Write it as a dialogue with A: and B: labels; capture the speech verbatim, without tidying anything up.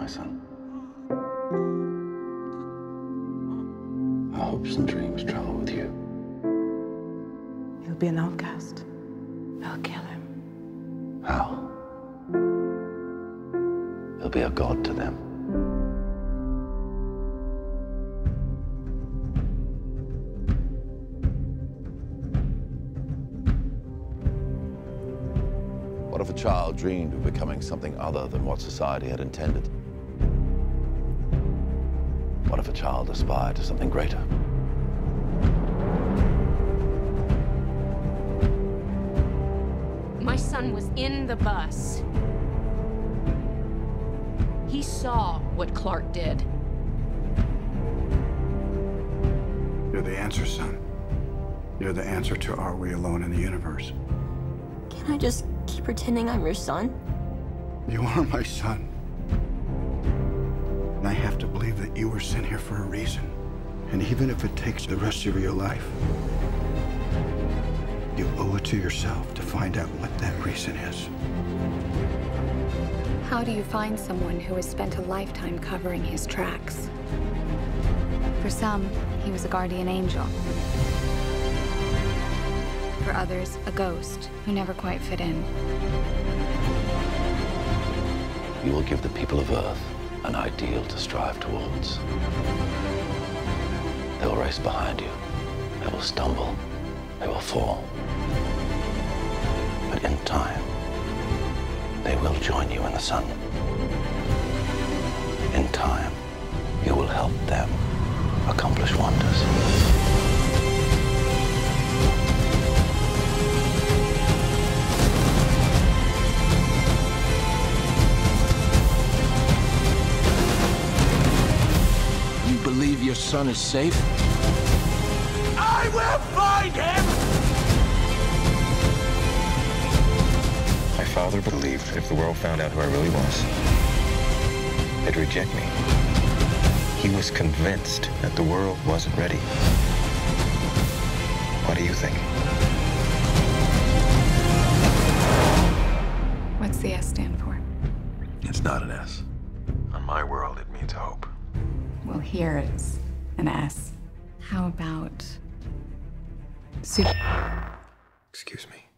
A: my son. Our hopes and dreams travel with you.
B: He'll be an outcast. They'll kill him.
A: How? He'll be a god to them.
C: What if a child dreamed of becoming something other than what society had intended? What if a child aspired to something greater?
D: My son was in the bus. He saw what Clark did.
E: You're the answer, son. You're the answer to are we alone in the universe?
F: Can I just keep pretending I'm your son?
E: You are my son. And I have to believe that you were sent here for a reason. And even if it takes the rest of your life, you owe it to yourself to find out what that reason is.
G: How do you find someone who has spent a lifetime covering his tracks? For some, he was a guardian angel. For others, a ghost who never quite fit in.
A: You will give the people of Earth an ideal to strive towards. They will race behind you. They will stumble. They will fall. But in time, they will join you in the sun. In time, you will help them accomplish wonders.
H: You believe your son is safe?
I: I will find him!
J: My father believed if the world found out who I really was, they'd reject me. He was convinced that the world wasn't ready. What do you think?
G: What's the S stand for?
C: It's not an S. On my world, it means hope.
G: Well, here it's an S. How about super?
J: Excuse me.